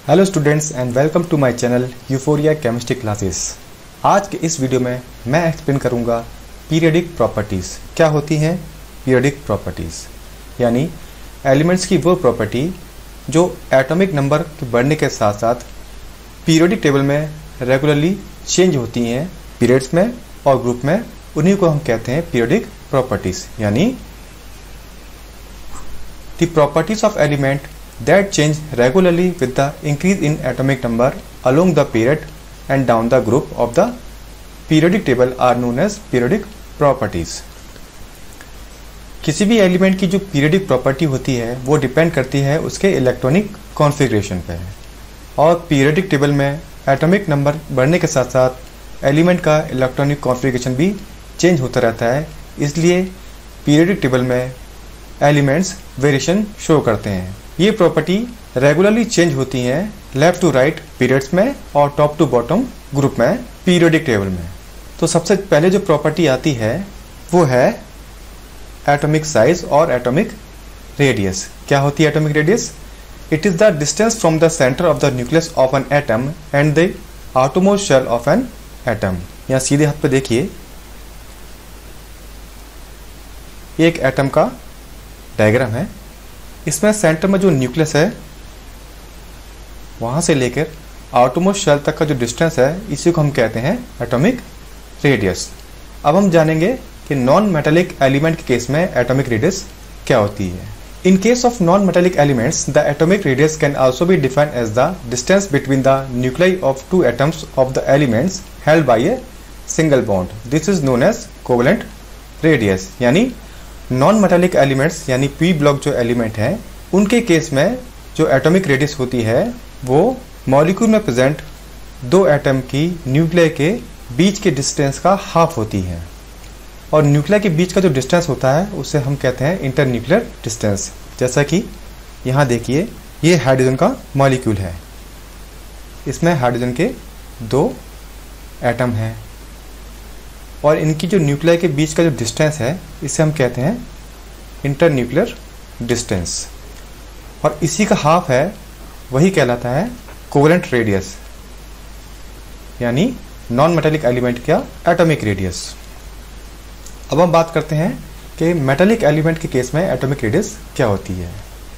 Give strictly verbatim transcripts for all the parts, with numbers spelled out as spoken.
Hello students and welcome to my channel Euphoria chemistry classes. आज के इस video में मैं एक्सप्लेन करूंगा पीरियडिक प्रॉपर्टीज़। क्या होती हैं पीरियडिक प्रॉपर्टीज़? यानी एलिमेंट्स की वो प्रॉपर्टी जो एटॉमिक नंबर के बढ़ने के साथ साथ पीरियडिक टेबल में रेगुलरली चेंज होती हैं पीरियड्स में और ग्रुप में। उन्हीं को हम कहते हैं पीरियडिक प्रॉपर्टीज़। यानी the properties of element that change regularly with the increase in atomic number along the period and down the group of the periodic table are known as periodic properties। किसी भी element की जो periodic property होती है वो depend करती है उसके इलेक्ट्रॉनिक कॉन्फ़िगरेशन पे, और पीरियडिक टेबल में एटॉमिक नंबर बढ़ने के साथ साथ एलिमेंट का इलेक्ट्रॉनिक कॉन्फ़िगरेशन भी चेंज होता रहता है। इसलिए पीरियडिक टेबल में एलिमेंट्स वेरिएशन शो करते हैं। ये प्रॉपर्टी रेगुलरली चेंज होती हैं लेफ्ट टू राइट पीरियड्स में और टॉप टू बॉटम ग्रुप में पीरियडिक टेबल में। तो सबसे पहले जो प्रॉपर्टी आती है वो है एटॉमिक साइज और एटॉमिक रेडियस। क्या होती है atomic radius? It is the distance from the centre of the nucleus of an atom and the outermost shell of an atom. यहाँ सीधे हाथ पे देखिए, एक एटम का डायग्राम है। इसमें सेंटर में जो न्यूक्लियस है वहां से लेकर आउटरमोस्ट शेल तक का जो डिस्टेंस है इसी को हम कहते हैं एटॉमिक रेडियस। अब हम जानेंगे कि नॉन मेटालिक एलिमेंट के केस में एटॉमिक रेडियस क्या होती है। In case of non metallic elements the atomic radius can also be defined as the distance between the nuclei of two atoms of the elements held by a single bond. This is known as covalent radius. यानी non metallic elements यानी P block जो element हैं उनके case में जो atomic radius होती है वो मॉलिक्यूल में प्रेजेंट दो एटम की न्यूक्लियर के बीच के डिस्टेंस का हाफ होती है। और न्यूक्लियर के बीच का जो डिस्टेंस होता है उसे हम कहते हैं इंटरन्यूक्लियर डिस्टेंस। जैसा कि यहाँ देखिए, ये हाइड्रोजन का मॉलिक्यूल है, इसमें हाइड्रोजन के दो एटम हैं और इनकी जो न्यूक्लियर के बीच का जो डिस्टेंस है इसे हम कहते हैं इंटरन्यूक्लियर डिस्टेंस। और इसी का हाफ है वही कहलाता है कोवेलेंट रेडियस, यानी नॉन मेटालिक एलिमेंट का एटॉमिक रेडियस। अब हम बात करते हैं कि मेटालिक एलिमेंट के केस में एटॉमिक रेडियस क्या होती है।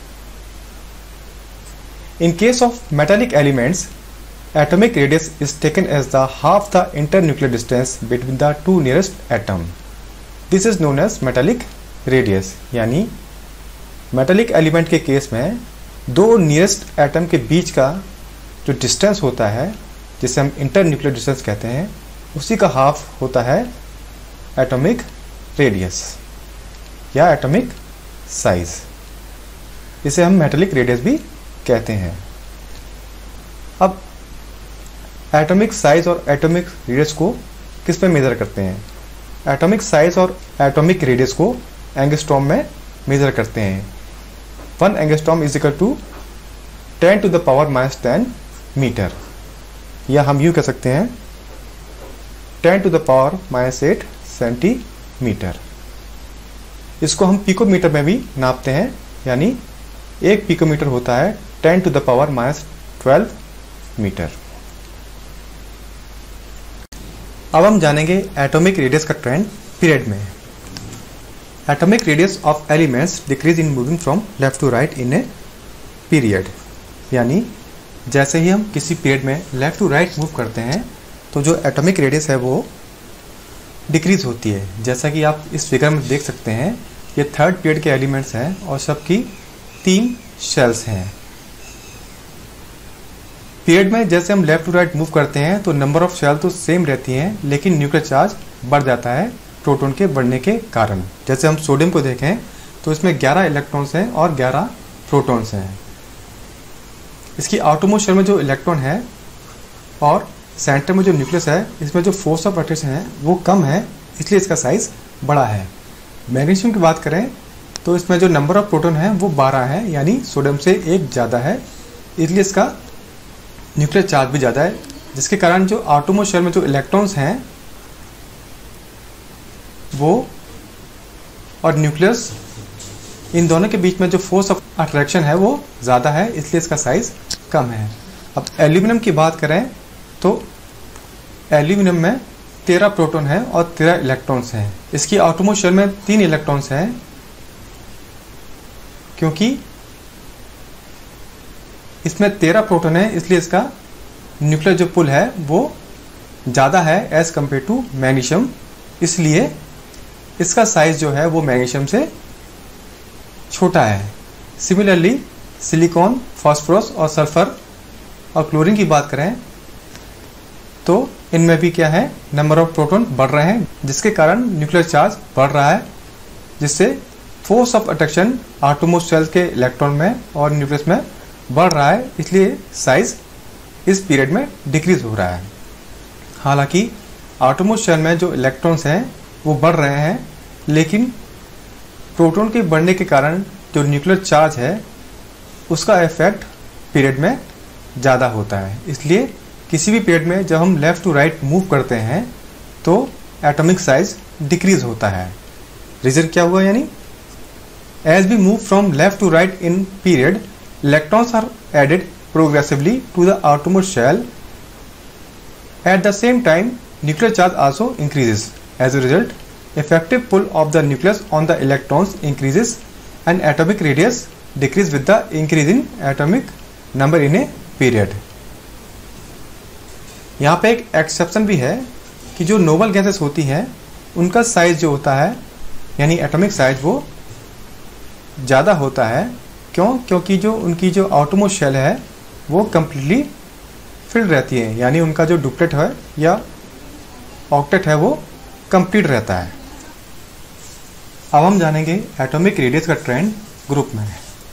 In case of metallic elements atomic radius is taken as the half the internuclear distance between the two nearest atom. This is known as metallic radius। यानी metallic element के case में दो nearest atom के बीच का जो distance होता है जिसे हम internuclear distance कहते हैं उसी का half होता है atomic radius या atomic size। इसे हम metallic radius भी कहते हैं। अब एटॉमिक साइज और एटॉमिक रेडियस को किस में मेजर करते हैं? एटॉमिक साइज और एटॉमिक रेडियस को एंगस्ट्रॉम में मेजर करते हैं। One angstrom is equal to ten to the power minus ten metre, या हम यूँ कह सकते हैं ten to the power minus eight centimetre. इसको हम पिकोमीटर में भी नापते हैं, यानी एक पिकोमीटर होता है ten to the power minus twelve metre. अब हम जानेंगे एटॉमिक रेडियस का ट्रेंड पीरियड में। Atomic radius of elements decrease in moving from left to right in a period. यानी जैसे ही हम किसी पीरियड में लेफ्ट टू राइट मूव करते हैं तो जो एटॉमिक रेडियस है वो डिक्रीज होती है। जैसा कि आप इस फिगर में देख सकते हैं, ये थर्ड पीरियड के एलिमेंट्स हैं और सबकी तीन शेल्स हैं। पीरियड में जैसे हम लेफ्ट टू राइट मूव करते हैं तो नंबर ऑफ शेल तो सेम रहती हैं, लेकिन न्यूक्लियर चार्ज बढ़ जाता है प्रोटॉन के बढ़ने के कारण। जैसे हम सोडियम को देखें तो इसमें ग्यारह इलेक्ट्रॉन्स हैं और ग्यारह प्रोटॉन्स हैं। इसकी आउटरमोस्ट शेल में जो इलेक्ट्रॉन है और सेंटर में जो न्यूक्लियस है इसमें जो फोर्स ऑफ अट्रैक्शन है वो कम है, इसलिए इसका साइज बड़ा है। मैग्नीशियम की बात करें तो इसमें जो नंबर ऑफ प्रोटॉन है वो बारह है, यानी सोडियम से एक ज़्यादा है, इसलिए इसका न्यूक्लियर चार्ज भी ज़्यादा है, जिसके कारण जो आउटरमोस्ट शेल में जो इलेक्ट्रॉन्स हैं वो और न्यूक्लियस इन दोनों के बीच में जो फोर्स ऑफ अट्रैक्शन है वो ज़्यादा है, इसलिए इसका साइज कम है। अब एल्यूमिनियम की बात करें तो एल्यूमिनियम में तेरह प्रोटॉन है और तेरह इलेक्ट्रॉन्स हैं। इसकी आउटरमोस्ट शेल में तीन इलेक्ट्रॉन्स हैं, क्योंकि इसमें तेरह प्रोटॉन है इसलिए इसका न्यूक्लियर जो पुल है वो ज़्यादा है एज कम्पेयर टू मैग्नीशियम, इसलिए इसका साइज जो है वो मैग्नीशियम से छोटा है। सिमिलरली सिलिकॉन, फास्फोरस और सल्फर और क्लोरीन की बात करें तो इनमें भी क्या है, नंबर ऑफ प्रोटॉन बढ़ रहे हैं, जिसके कारण न्यूक्लियर चार्ज बढ़ रहा है, जिससे force of attraction outermost shell के इलेक्ट्रॉन में और न्यूक्लियस में बढ़ रहा है, इसलिए साइज इस पीरियड में डिक्रीज हो रहा है। हालांकि आटोमोस्ट शेल में जो इलेक्ट्रॉन्स हैं वो बढ़ रहे हैं, लेकिन प्रोटॉन के बढ़ने के कारण जो न्यूक्लियर चार्ज है उसका इफेक्ट पीरियड में ज़्यादा होता है। इसलिए किसी भी पीरियड में जब हम लेफ़्ट टू राइट मूव करते हैं तो एटॉमिक साइज डिक्रीज होता है। रीजन क्या हुआ, यानी as we move from left to right in period, electrons are added progressively to the outermost shell. At the same time nuclear charge also increases. As a result, effective pull of the nucleus on the electrons increases and atomic radius decrease with the increase in atomic number in a period। यहाँ पे एक exception भी है कि जो noble gases होती हैं उनका साइज जो होता है यानी एटॉमिक साइज वो ज़्यादा होता है। क्यों? क्योंकि जो उनकी जो आउटरमोस्ट शेल है वो कम्प्लीटली फिल्ड रहती है, यानी उनका जो डुप्लेट है या ऑक्टेट है वो कंप्लीट रहता है। अब हम जानेंगे एटॉमिक रेडियस का ट्रेंड ग्रुप में।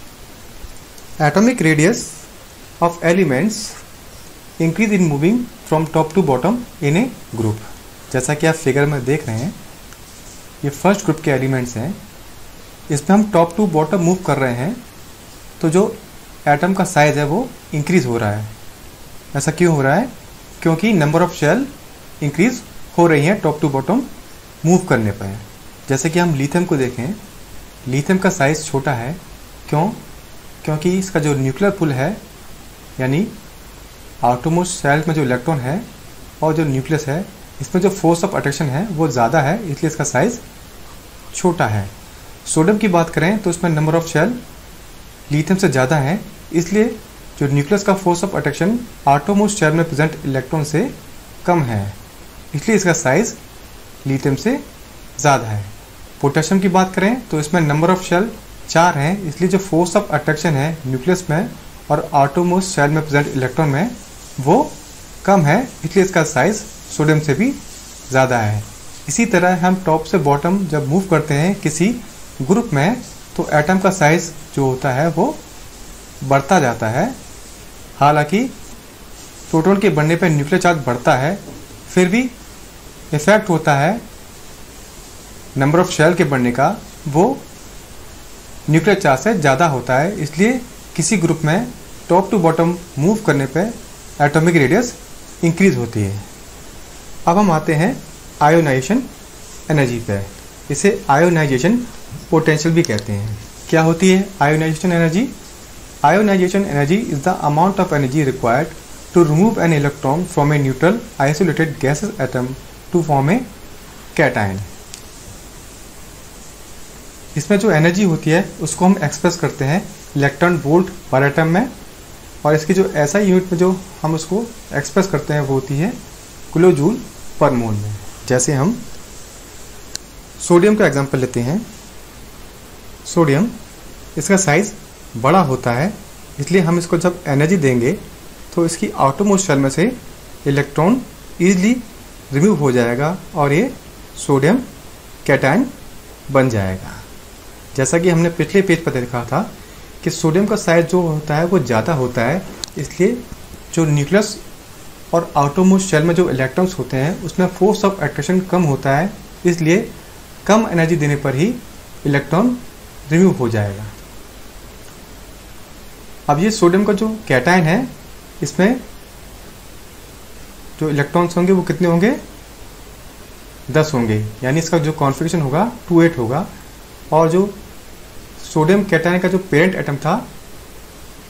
Atomic radius of elements increase in moving from top to bottom in a group. जैसा कि आप फिगर में देख रहे हैं, ये फर्स्ट ग्रुप के एलिमेंट्स हैं, इसमें हम टॉप टू बॉटम मूव कर रहे हैं, तो जो एटम का साइज है वो इंक्रीज हो रहा है। ऐसा क्यों हो रहा है? क्योंकि नंबर ऑफ शेल इंक्रीज हो रही हैं टॉप टू बॉटम मूव करने पर। जैसे कि हम लिथियम को देखें, लिथियम का साइज़ छोटा है। क्यों? क्योंकि इसका जो न्यूक्लियर पुल है यानी आउटरमोस्ट शेल में जो इलेक्ट्रॉन है और जो न्यूक्लियस है इसमें जो फोर्स ऑफ अट्रैक्शन है वो ज़्यादा है, इसलिए इसका साइज़ छोटा है। सोडियम की बात करें तो इसमें नंबर ऑफ शेल लिथियम से ज़्यादा है, इसलिए जो न्यूक्लियस का force of attraction outermost shell में प्रेजेंट इलेक्ट्रॉन से कम है, इसलिए इसका साइज़ लिथियम से ज़्यादा है। पोटेशियम की बात करें तो इसमें नंबर ऑफ शेल चार हैं, इसलिए जो फोर्स ऑफ अट्रैक्शन है न्यूक्लियस में और आटोमोस्ट शेल में प्रेजेंट इलेक्ट्रॉन में वो कम है, इसलिए इसका साइज़ सोडियम से भी ज़्यादा है। इसी तरह हम टॉप से बॉटम जब मूव करते हैं किसी ग्रुप में तो एटम का साइज़ जो होता है वो बढ़ता जाता है। हालांकि प्रोटॉन के बढ़ने पर न्यूक्लियर चार्ज बढ़ता है, फिर भी इफेक्ट होता है नंबर ऑफ शेल के बढ़ने का, वो न्यूक्लियर चार्ज से ज़्यादा होता है। इसलिए किसी ग्रुप में टॉप टू बॉटम मूव करने पे एटॉमिक रेडियस इंक्रीज होती है। अब हम आते हैं आयोनाइजेशन एनर्जी पे। इसे आयोनाइजेशन पोटेंशियल भी कहते हैं। क्या होती है ionisation energy? Ionisation energy is the amount of energy required to remove an electron from a neutral isolated gaseous atom to form a cation. इसमें जो एनर्जी होती है उसको हम एक्सप्रेस करते हैं इलेक्ट्रॉन वोल्ट पर एटम में, और इसकी जो ऐसा यूनिट में जो हम उसको एक्सप्रेस करते हैं वो होती है किलो जूल पर मोल में। जैसे हम सोडियम का एग्जांपल लेते हैं। सोडियम, इसका साइज़ बड़ा होता है, इसलिए हम इसको जब एनर्जी देंगे तो इसकी आउटरमोस्ट शेल में से इलेक्ट्रॉन ईजिली रिमूव हो जाएगा और ये सोडियम कैटायन बन जाएगा। जैसा कि हमने पिछले पेज पर देखा था कि सोडियम का साइज जो होता है वो ज़्यादा होता है, इसलिए जो न्यूक्लियस और आउटरमोस्ट शेल में जो इलेक्ट्रॉन्स होते हैं उसमें फोर्स ऑफ अट्रैक्शन कम होता है, इसलिए कम एनर्जी देने पर ही इलेक्ट्रॉन रिमूव हो जाएगा। अब ये सोडियम का जो कैटायन है इसमें जो इलेक्ट्रॉन्स होंगे वो कितने होंगे? दस होंगे, यानी इसका जो कॉन्फिगरेशन होगा टू एट होगा। और जो सोडियम कैटायन का जो पेरेंट एटम था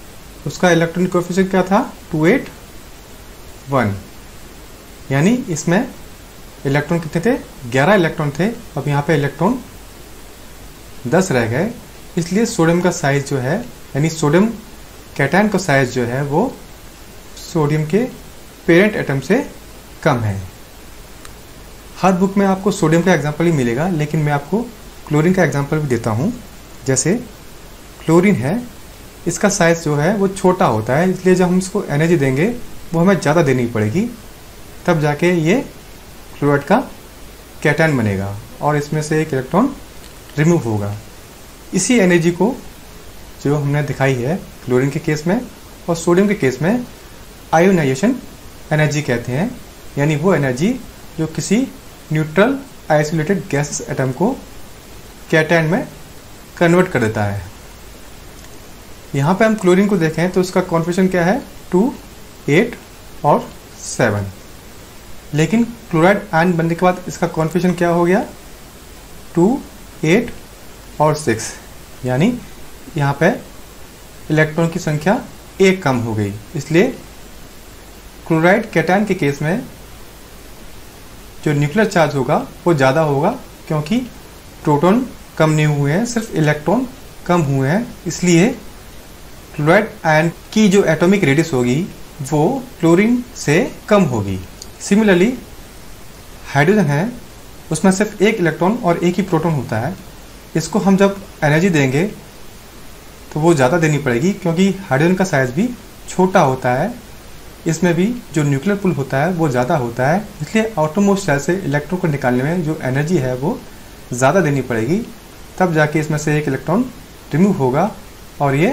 उसका इलेक्ट्रॉनिक कोएफिशिएंट क्या था, टू एट वन, यानी इसमें इलेक्ट्रॉन कितने थे, ग्यारह इलेक्ट्रॉन थे। अब यहाँ पे इलेक्ट्रॉन दस रह गए, इसलिए सोडियम का साइज जो है, यानी सोडियम कैटायन का साइज जो है वो सोडियम के पेरेंट एटम से कम है। हर बुक में आपको सोडियम का एग्जांपल ही मिलेगा, लेकिन मैं आपको क्लोरीन का एग्जांपल भी देता हूँ। जैसे क्लोरीन है, इसका साइज जो है वो छोटा होता है, इसलिए जब हम इसको एनर्जी देंगे वो हमें ज़्यादा देनी पड़ेगी, तब जाके ये क्लोराइड का कैटायन बनेगा और इसमें से एक इलेक्ट्रॉन रिमूव होगा। इसी एनर्जी को जो हमने दिखाई है क्लोरीन के केस में और सोडियम के केस में आयोनाइजेशन एनर्जी कहते हैं, यानी वो एनर्जी जो किसी न्यूट्रल आइसोलेटेड गैसेस एटम को कैटायन में कन्वर्ट कर देता है। यहाँ पे हम क्लोरीन को देखें तो इसका कॉन्फिगरेशन क्या है, टू, एट और सेवन, लेकिन क्लोराइड आयन बनने के बाद इसका कॉन्फिगरेशन क्या हो गया, टू, एट और सिक्स, यानी यहाँ पे इलेक्ट्रॉन की संख्या एक कम हो गई। इसलिए क्लोराइड कैटायन के केस में जो न्यूक्लियर चार्ज होगा वो ज़्यादा होगा, क्योंकि प्रोटॉन कम नहीं हुए हैं, सिर्फ इलेक्ट्रॉन कम हुए हैं। इसलिए क्लोराइड आयन की जो एटॉमिक रेडियस होगी वो क्लोरीन से कम होगी। सिमिलरली हाइड्रोजन है, उसमें सिर्फ एक इलेक्ट्रॉन और एक ही प्रोटॉन होता है। इसको हम जब एनर्जी देंगे तो वो ज़्यादा देनी पड़ेगी, क्योंकि हाइड्रोजन का साइज भी छोटा होता है, इसमें भी जो न्यूक्लियर पुल होता है वो ज़्यादा होता है। इसलिए आउटरमोस्ट शेल से इलेक्ट्रॉन को निकालने में जो एनर्जी है वो ज़्यादा देनी पड़ेगी, तब जाके इसमें से एक इलेक्ट्रॉन रिमूव होगा और ये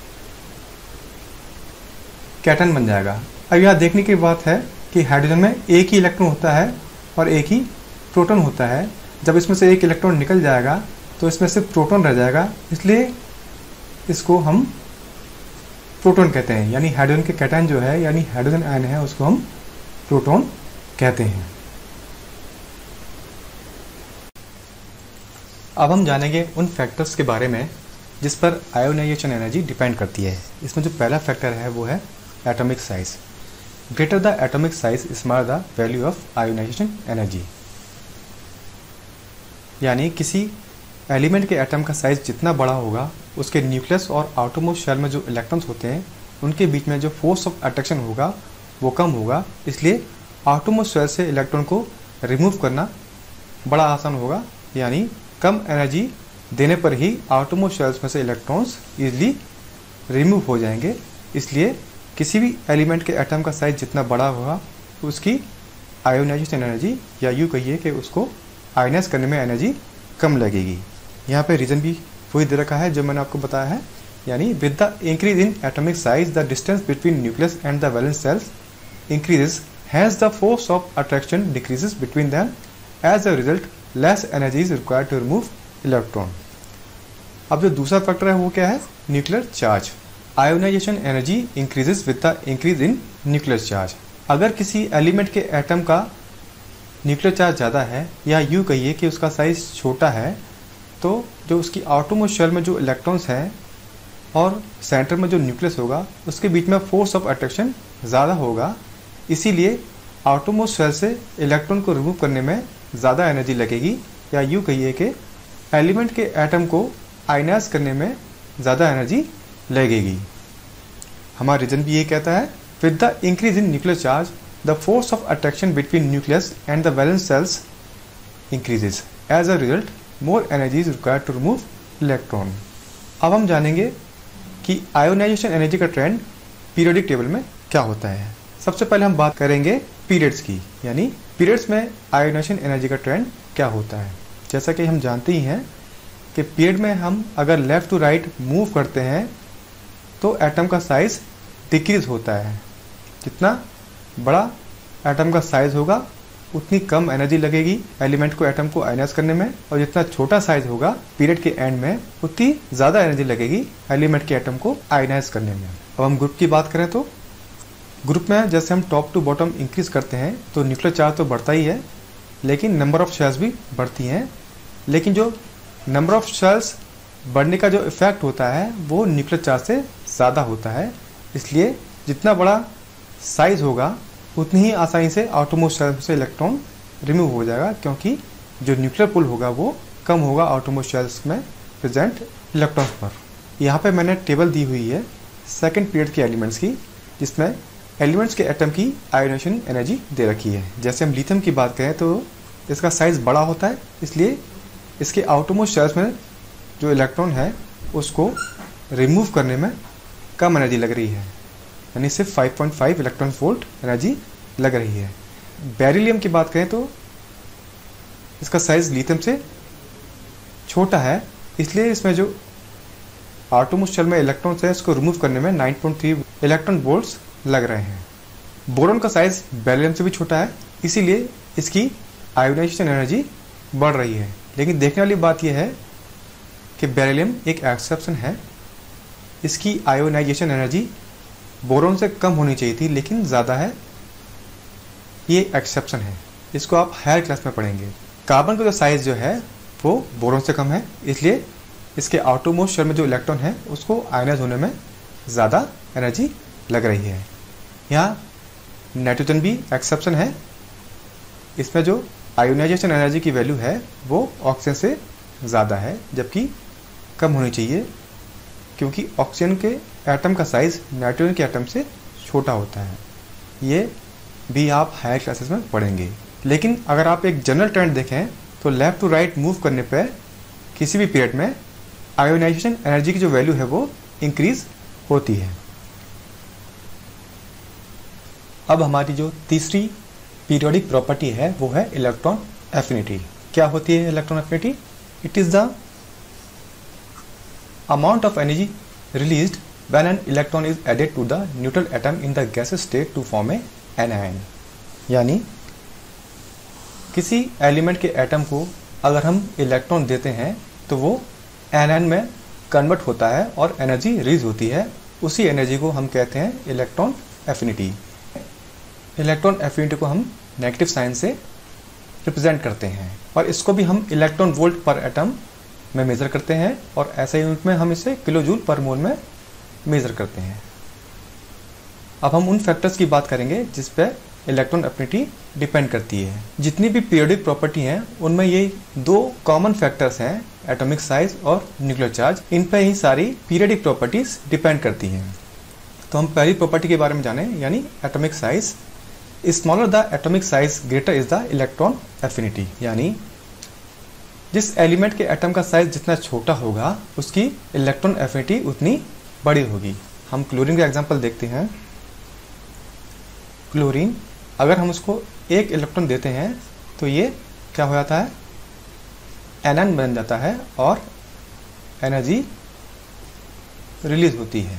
कैटायन बन जाएगा। अब यहाँ देखने की बात है कि हाइड्रोजन में एक ही इलेक्ट्रॉन होता है और एक ही प्रोटॉन होता है। जब इसमें से एक इलेक्ट्रॉन निकल जाएगा तो इसमें सिर्फ प्रोटॉन रह जाएगा, इसलिए इसको हम प्रोटॉन कहते हैं, यानी हाइड्रोजन के कैटायन जो है, यानी हाइड्रोजन आयन है, उसको हम प्रोटॉन कहते हैं। अब हम जानेंगे उन फैक्टर्स के बारे में जिस पर आयोनाइजेशन एनर्जी डिपेंड करती है। इसमें जो पहला फैक्टर है वो है atomic size. Greater the atomic size smaller the value of ionisation energy, यानी किसी एलिमेंट के एटम का साइज जितना बड़ा होगा उसके न्यूक्लियस और आउटरमोस्ट शेल में जो इलेक्ट्रॉन्स होते हैं उनके बीच में जो फोर्स ऑफ अट्रैक्शन होगा वो कम होगा। इसलिए आउटरमोस्ट शेल से इलेक्ट्रॉन को रिमूव करना बड़ा आसान होगा, यानी कम एनर्जी देने पर ही आउटरमोस्ट शेल्स में से इलेक्ट्रॉन्स ईजिली रिमूव हो जाएंगे। इसलिए किसी भी एलिमेंट के एटम का साइज जितना बड़ा होगा उसकी आयोनाइजेशन एनर्जी, या यूँ कहिए कि उसको आयनाइज करने में एनर्जी कम लगेगी। यहाँ पे रीजन भी वही दे रखा है जो मैंने आपको बताया है, यानी with the increase in atomic size the distance between nucleus and the valence shells increases, has the force of attraction decreases between them, as a result less energy is required to remove electron. अब जो दूसरा factor है वो क्या है, nuclear charge. Ionisation energy increases with the increase in nuclear charge. अगर किसी element के एटम का न्यूक्लियर चार्ज ज़्यादा है, या यूँ कहिए कि उसका साइज छोटा है, तो जो उसकी आउटरमोस्ट शेल में जो इलेक्ट्रॉन्स हैं और सेंटर में जो न्यूक्लियस होगा उसके बीच में फोर्स ऑफ अट्रैक्शन ज़्यादा होगा। इसीलिए आउटरमोस्ट शेल से इलेक्ट्रॉन को रिमूव करने में ज़्यादा एनर्जी लगेगी, या यूँ कहिए कि एलिमेंट के एटम को आयनाइज करने में ज़्यादा एनर्जी लगेगी। हमारा रीजन भी ये कहता है, with the increase in nuclear charge the force of attraction between nucleus and the valence shells increases, as a result more energy is required to remove electron. अब हम जानेंगे कि आयोनाइजेशन एनर्जी का ट्रेंड पीरियोडिक टेबल में क्या होता है। सबसे पहले हम बात करेंगे पीरियड्स की, यानी पीरियड्स में आयोनाइजेशन एनर्जी का ट्रेंड क्या होता है। जैसा कि हम जानते ही हैं कि पीरियड में हम अगर लेफ्ट टू राइट मूव करते हैं तो एटम का साइज डिक्रीज होता है। जितना बड़ा एटम का साइज होगा उतनी कम एनर्जी लगेगी एलिमेंट को एटम को आयनाइज करने में, और जितना छोटा साइज होगा पीरियड के एंड में उतनी ज़्यादा एनर्जी लगेगी एलिमेंट के एटम को आयनाइज करने में। अब हम ग्रुप की बात करें तो ग्रुप में जैसे हम टॉप टू बॉटम इंक्रीज करते हैं तो न्यूक्लियर चार्ज तो बढ़ता ही है, लेकिन नंबर ऑफ शेल्स भी बढ़ती हैं। लेकिन जो नंबर ऑफ शेल्स बढ़ने का जो इफेक्ट होता है वो न्यूक्लियर चार्ज से ज़्यादा होता है, इसलिए जितना बड़ा साइज होगा उतनी ही आसानी से आउटरमोस्ट शेल से इलेक्ट्रॉन रिमूव हो जाएगा, क्योंकि जो न्यूक्लियर पुल होगा वो कम होगा आउटरमोस्ट शेल्स में प्रेजेंट इलेक्ट्रॉन्स पर। यहाँ पे मैंने टेबल दी हुई है सेकंड पीरियड के एलिमेंट्स की, जिसमें एलिमेंट्स के एटम की आयोनाइजेशन एनर्जी दे रखी है। जैसे हम लिथियम की बात करें तो इसका साइज बड़ा होता है, इसलिए इसके आउटरमोस्ट शेल्स में जो इलेक्ट्रॉन है उसको रिमूव करने में कम एनर्जी लग रही है, यानी सिर्फ five point five electron volt energy लग रही है। बेरिलियम की बात करें तो इसका साइज लिथियम से छोटा है, इसलिए इसमें जो आउटरमोस्ट शेल में इलेक्ट्रॉन्स है इसको रिमूव करने में nine point three electron volts लग रहे हैं। बोरॉन का साइज बेरिलियम से भी छोटा है, इसीलिए इसकी आयोनाइजेशन एनर्जी बढ़ रही है। लेकिन देखने वाली बात यह है कि बेरिलियम एक एक्सेप्शन है, इसकी आयोनाइजेशन एनर्जी बोरॉन से कम होनी चाहिए थी लेकिन ज़्यादा है, ये एक्सेप्शन है, इसको आप हायर क्लास में पढ़ेंगे। कार्बन का जो साइज जो है वो बोरॉन से कम है, इसलिए इसके आउटरमोस्ट शेल में जो इलेक्ट्रॉन है उसको आयनाइज होने में ज़्यादा एनर्जी लग रही है। यहाँ नाइट्रोजन भी एक्सेप्शन है, इसमें जो आयोनाइजेशन एनर्जी की वैल्यू है वो ऑक्सीजन से ज़्यादा है, जबकि कम होनी चाहिए, क्योंकि ऑक्सीजन के एटम का साइज नाइट्रोजन के एटम से छोटा होता है। ये भी आप हायर क्लासेस में पढ़ेंगे। लेकिन अगर आप एक जनरल ट्रेंड देखें तो लेफ्ट टू राइट मूव करने पर किसी भी पीरियड में आयोनाइजेशन एनर्जी की जो वैल्यू है वो इंक्रीज होती है। अब हमारी जो तीसरी पीरियोडिक प्रॉपर्टी है वो है इलेक्ट्रॉन एफिनिटी। क्या होती है electron affinity? It is the amount of energy released when an electron is added to the neutral atom in the gaseous state to form an anion. यानी किसी एलिमेंट के atom को अगर हम इलेक्ट्रॉन देते हैं तो वो एनायन में कन्वर्ट होता है और एनर्जी रिलीज होती है, उसी एनर्जी को हम कहते हैं इलेक्ट्रॉन एफिनिटी। इलेक्ट्रॉन एफिनिटी को हम नेगेटिव साइन से रिप्रेजेंट करते हैं और इसको भी हम इलेक्ट्रॉन वोल्ट पर एटम में मेज़र करते हैं और ऐसे यूनिट में हम इसे किलो जूल पर मोल में मेज़र करते हैं। अब हम उन फैक्टर्स की बात करेंगे जिस पे इलेक्ट्रॉन एफिनिटी डिपेंड करती है। जितनी भी पीरियोडिक प्रॉपर्टी हैं उनमें ये दो कॉमन फैक्टर्स हैं, एटॉमिक साइज और न्यूक्लियर चार्ज। इन पे ही सारी पीरियोडिक प्रॉपर्टीज डिपेंड करती हैं। तो हम पहली प्रॉपर्टी के बारे में जाने, यानी atomic size. Smaller the atomic size greater is the electron affinity. यानी जिस एलिमेंट के एटम का साइज जितना छोटा होगा उसकी इलेक्ट्रॉन एफिनिटी उतनी बड़ी होगी। हम क्लोरीन का एग्जांपल देखते हैं। क्लोरीन अगर हम उसको एक इलेक्ट्रॉन देते हैं तो ये क्या हो जाता है, एनायन बन जाता है और एनर्जी रिलीज होती है।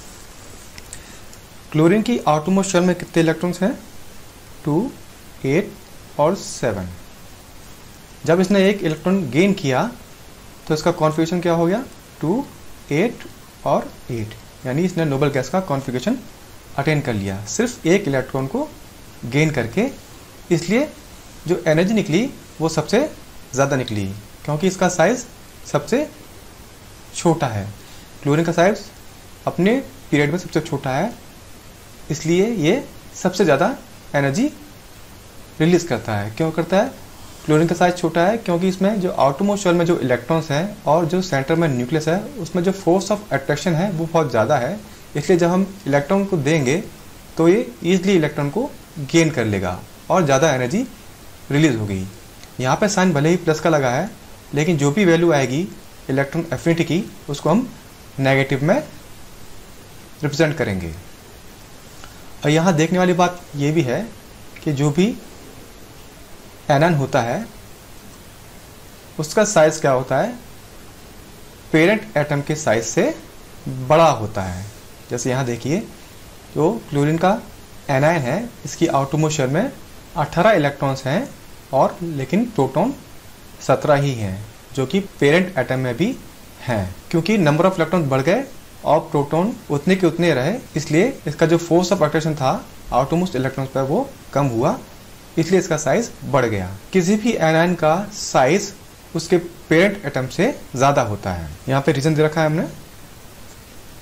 क्लोरीन की आउटरमोस्ट शेल में कितने इलेक्ट्रॉन्स हैं? टू, एट और सेवन। जब इसने एक इलेक्ट्रॉन गेन किया तो इसका कॉन्फ़िगरेशन क्या हो गया? टू, एट और एट। यानी इसने नोबल गैस का कॉन्फ़िगरेशन अटेन कर लिया सिर्फ एक इलेक्ट्रॉन को गेन करके। इसलिए जो एनर्जी निकली वो सबसे ज़्यादा निकली, क्योंकि इसका साइज सबसे छोटा है। क्लोरीन का साइज अपने पीरियड में सबसे छोटा है, इसलिए ये सबसे ज़्यादा एनर्जी रिलीज करता है। क्यों करता है? क्लोरीन का साइज छोटा है क्योंकि इसमें जो आउटरमोस्ट शेल में जो इलेक्ट्रॉन्स हैं और जो सेंटर में न्यूक्लियस है उसमें जो फोर्स ऑफ अट्रैक्शन है वो बहुत ज़्यादा है। इसलिए जब हम इलेक्ट्रॉन को देंगे तो ये ईजिली इलेक्ट्रॉन को गेन कर लेगा और ज़्यादा एनर्जी रिलीज होगी। यहाँ पे साइन भले ही प्लस का लगा है, लेकिन जो भी वैल्यू आएगी इलेक्ट्रॉन एफिनिटी की उसको हम नेगेटिव में रिप्रेजेंट करेंगे। और यहाँ देखने वाली बात ये भी है कि जो भी एनायन होता है उसका साइज क्या होता है, पेरेंट एटम के साइज से बड़ा होता है। जैसे यहाँ देखिए जो क्लोरीन का एनायन है इसकी आउटरमोस्ट शेल में अठारह इलेक्ट्रॉन्स हैं और लेकिन प्रोटॉन सत्रह ही हैं, जो कि पेरेंट एटम में भी हैं। क्योंकि नंबर ऑफ इलेक्ट्रॉन्स बढ़ गए और प्रोटॉन उतने के उतने रहे, इसलिए इसका जो फोर्स ऑफ अट्रैक्शन था आउटरमोस्ट इलेक्ट्रॉन्स पर वो कम हुआ, इसलिए इसका साइज बढ़ गया। किसी भी एनायन का साइज उसके पेरेंट एटम से ज़्यादा होता है। यहाँ पे रीजन दे रखा है हमने।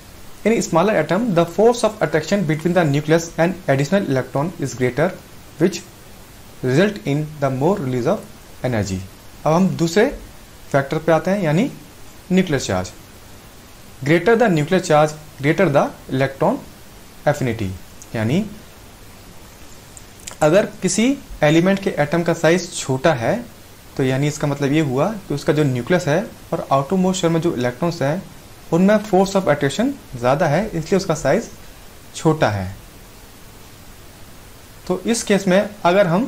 In a smaller atom, the force of attraction between the nucleus and additional electron is greater, which result in the more release of energy. अब हम दूसरे फैक्टर पे आते हैं, यानी nuclear charge. Greater the nuclear charge greater the electron affinity, यानी अगर किसी एलिमेंट के एटम का साइज छोटा है तो यानी इसका मतलब ये हुआ कि उसका जो न्यूक्लियस है और आउटरमोस्ट शेल में जो इलेक्ट्रॉन्स हैं उनमें फोर्स ऑफ अट्रैक्शन ज़्यादा है, इसलिए उसका साइज छोटा है. तो इस केस में अगर हम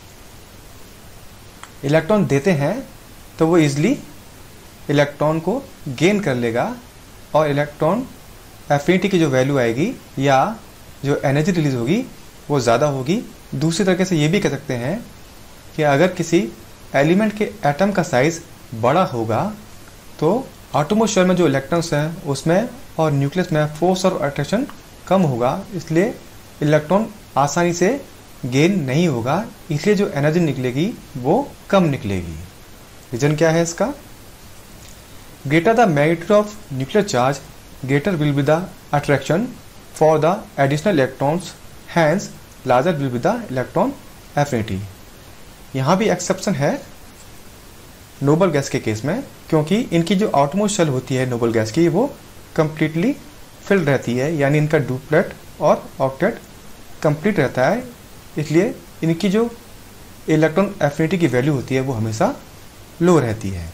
इलेक्ट्रॉन देते हैं तो वो इजली इलेक्ट्रॉन को गेन कर लेगा और इलेक्ट्रॉन एफिनिटी की जो वैल्यू आएगी या जो एनर्जी रिलीज होगी वो ज़्यादा होगी. दूसरी तरीके से ये भी कह सकते हैं कि अगर किसी एलिमेंट के एटम का साइज बड़ा होगा तो आटोमोस्ट शेल में जो इलेक्ट्रॉन्स हैं उसमें और न्यूक्लियस में फोर्स और अट्रैक्शन कम होगा, इसलिए इलेक्ट्रॉन आसानी से गेन नहीं होगा, इसलिए जो एनर्जी निकलेगी वो कम निकलेगी. रीजन क्या है इसका? Greater the magnitude of nuclear charge greater will be the attraction for the additional electrons, hence larger will be the electron affinity. यहाँ भी एक्सेप्शन है नोबल गैस के केस में, क्योंकि इनकी जो आउटमोस्ट शेल होती है नोबल गैस की वो कम्प्लीटली फिल्ड रहती है, यानी इनका डुप्लेट और ऑक्टेट कंप्लीट रहता है, इसलिए इनकी जो इलेक्ट्रॉन एफिनिटी की वैल्यू होती है वो हमेशा लो रहती है.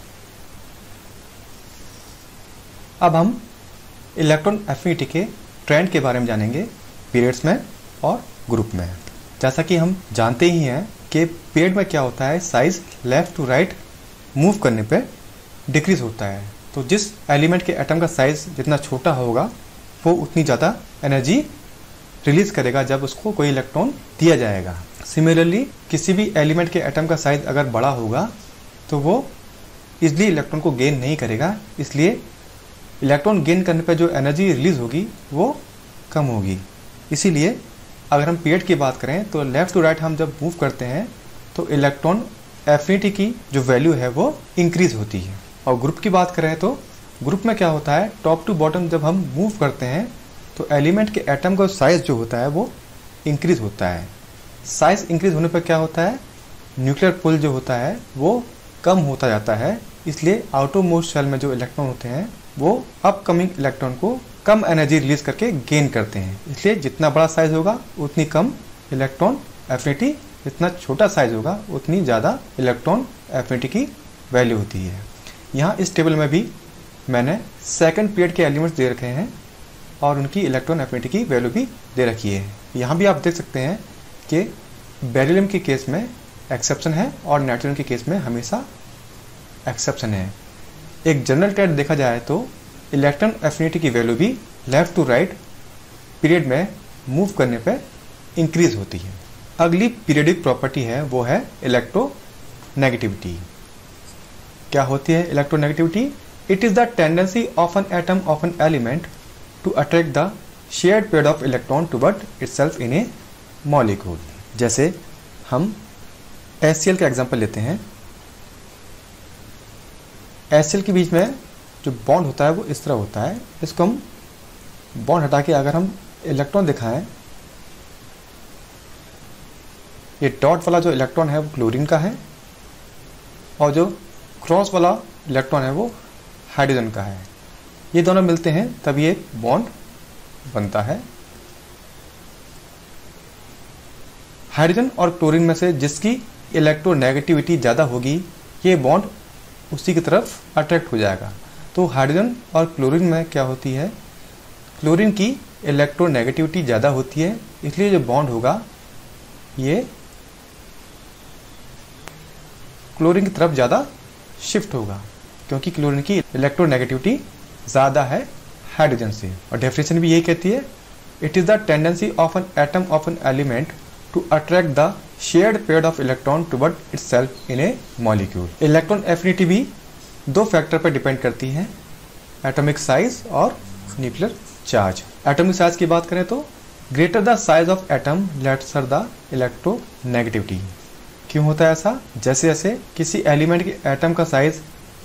अब हम इलेक्ट्रॉन एफिनिटी के ट्रेंड के बारे में जानेंगे पीरियड्स में और ग्रुप में. जैसा कि हम जानते ही हैं कि पीरियड में क्या होता है, size left to right move करने पे डिक्रीज होता है. तो जिस एलिमेंट के एटम का साइज जितना छोटा होगा वो उतनी ज़्यादा एनर्जी रिलीज करेगा जब उसको कोई इलेक्ट्रॉन दिया जाएगा. सिमिलरली किसी भी एलिमेंट के एटम का साइज अगर बड़ा होगा तो वो इजली इलेक्ट्रॉन को गेन नहीं करेगा, इसलिए इलेक्ट्रॉन गेन करने पर जो एनर्जी रिलीज होगी वो कम होगी. इसीलिए अगर हम पीरियड की बात करें तो लेफ्ट टू राइट हम जब मूव करते हैं तो इलेक्ट्रॉन एफिनिटी की जो वैल्यू है वो इंक्रीज होती है. और ग्रुप की बात करें तो ग्रुप में क्या होता है, टॉप टू बॉटम जब हम मूव करते हैं तो एलिमेंट के एटम का साइज जो होता है वो इंक्रीज होता है. साइज इंक्रीज होने पर क्या होता है, न्यूक्लियर पुल जो होता है वो कम होता जाता है, इसलिए आउटरमोस्ट शेल में जो इलेक्ट्रॉन होते हैं वो अपकमिंग इलेक्ट्रॉन को कम एनर्जी रिलीज करके गेन करते हैं. इसलिए जितना बड़ा साइज होगा उतनी कम इलेक्ट्रॉन एफिनिटी, जितना छोटा साइज होगा उतनी ज़्यादा इलेक्ट्रॉन एफिनिटी की वैल्यू होती है. यहाँ इस टेबल में भी मैंने सेकंड पीरियड के एलिमेंट्स दे रखे हैं और उनकी इलेक्ट्रॉन एफिनिटी की वैल्यू भी दे रखी है. यहाँ भी आप देख सकते हैं कि बेरिलियम के केस में एक्सेप्शन है और नाइट्रोजन के केस में हमेशा एक्सेप्शन है. एक जनरल ट्रेंड देखा जाए तो इलेक्ट्रॉन एफिनिटी की वैल्यू भी लेफ्ट टू राइट पीरियड में मूव करने पे इंक्रीज होती है. अगली पीरियडिक प्रॉपर्टी है वो है इलेक्ट्रोनेगेटिविटी. क्या होती है electronegativity? It is the tendency of an atom of an element to attract the shared pair of electron toward itself in a molecule. जैसे हम एच सी एल का एग्जांपल लेते हैं. एच सी एल के बीच में जो बॉन्ड होता है वो इस तरह होता है. इसको हम बॉन्ड हटा के अगर हम इलेक्ट्रॉन दिखाएं, ये डॉट वाला जो इलेक्ट्रॉन है वो क्लोरीन का है और जो क्रॉस वाला इलेक्ट्रॉन है वो हाइड्रोजन का है. ये दोनों मिलते हैं तभी एक बॉन्ड बनता है. हाइड्रोजन और क्लोरीन में से जिसकी इलेक्ट्रोनेगेटिविटी ज़्यादा होगी ये बॉन्ड उसी की तरफ अट्रैक्ट हो जाएगा. तो हाइड्रोजन और क्लोरीन में क्या होती है, क्लोरीन की इलेक्ट्रोनेगेटिविटी ज़्यादा होती है, इसलिए जो बॉन्ड होगा ये क्लोरीन की तरफ ज़्यादा शिफ्ट होगा, क्योंकि क्लोरीन की इलेक्ट्रोनेगेटिविटी ज़्यादा है हाइड्रोजन से. और डेफिनेशन भी यही कहती है, it is the tendency of an atom of an element to attract the shared pair of electron toward itself in a molecule. Electron affinity भी दो फैक्टर पर डिपेंड करती है, एटॉमिक साइज और न्यूक्लियर चार्ज. एटॉमिक साइज की बात करें तो greater the size of atom lesser the electronegativity. क्यों होता है ऐसा? जैसे जैसे किसी एलिमेंट के एटम का साइज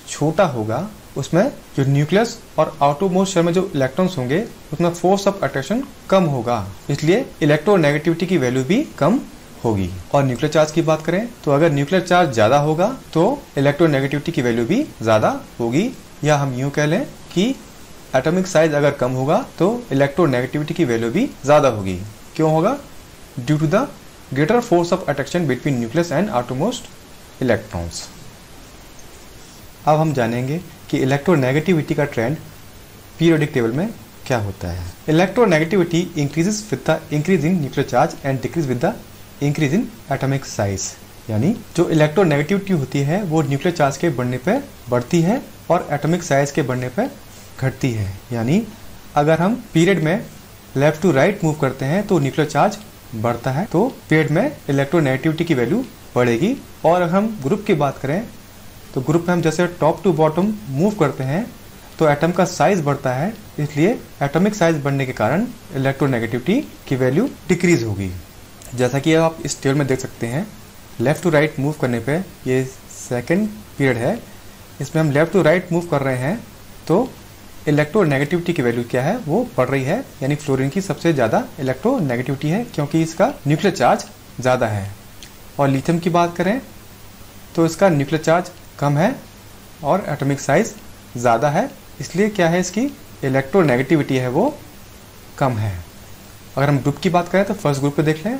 छोटा होगा उसमें जो न्यूक्लियस और आउटरमोस्ट शेल में जो इलेक्ट्रॉन्स होंगे उसमें फोर्स ऑफ अट्रैक्शन कम होगा, इसलिए इलेक्ट्रोनेगेटिविटी की वैल्यू भी कम होगी। और न्यूक्लियर चार्ज की बात करें तो अगर न्यूक्लियर चार्ज ज्यादा होगा तो इलेक्ट्रोनेगेटिविटी की वैल्यू भी ज्यादा होगी, या हम यूं कह लें कि एटॉमिक साइज अगर कम होगा तो इलेक्ट्रोनेगेटिविटी की वैल्यू भी ज्यादा होगी। क्यों होगा? Due to the greater force of attraction between nucleus and outermost electrons. अब हम जानेंगे कि इलेक्ट्रोनेगेटिविटी का ट्रेंड पीरियोडिक टेबल में क्या होता है। Electronegativity increases with the increase in nuclear charge and decrease with the increase in atomic size. यानी जो इलेक्ट्रोनेगेटिविटी होती है वो न्यूक्लियर चार्ज के बढ़ने पे बढ़ती है और एटॉमिक साइज के बढ़ने पे घटती है। यानी अगर हम पीरियड में लेफ्ट टू राइट मूव करते हैं तो न्यूक्लियर चार्ज बढ़ता है, तो पीरियड में इलेक्ट्रोनेगेटिविटी की वैल्यू बढ़ेगी। और अगर हम ग्रुप की बात करें तो ग्रुप में हम जैसे टॉप टू बॉटम मूव करते हैं तो एटम का साइज बढ़ता है, इसलिए एटॉमिक साइज बढ़ने के कारण इलेक्ट्रोनेगेटिविटी की वैल्यू डिक्रीज होगी। जैसा कि आप इस टेबल में देख सकते हैं, लेफ्ट टू राइट मूव करने पे ये सेकंड पीरियड है, इसमें हम लेफ्ट टू राइट मूव कर रहे हैं तो इलेक्ट्रोनेगेटिविटी की वैल्यू क्या है वो बढ़ रही है। यानी फ्लोरीन की सबसे ज़्यादा इलेक्ट्रोनेगेटिविटी है क्योंकि इसका न्यूक्लियर चार्ज ज़्यादा है। और लिथियम की बात करें तो इसका न्यूक्लियर चार्ज कम है और एटॉमिक साइज ज़्यादा है, इसलिए क्या है इसकी इलेक्ट्रोनेगेटिविटी है वो कम है। अगर हम ग्रुप की बात करें तो फर्स्ट ग्रुप पे देख लें।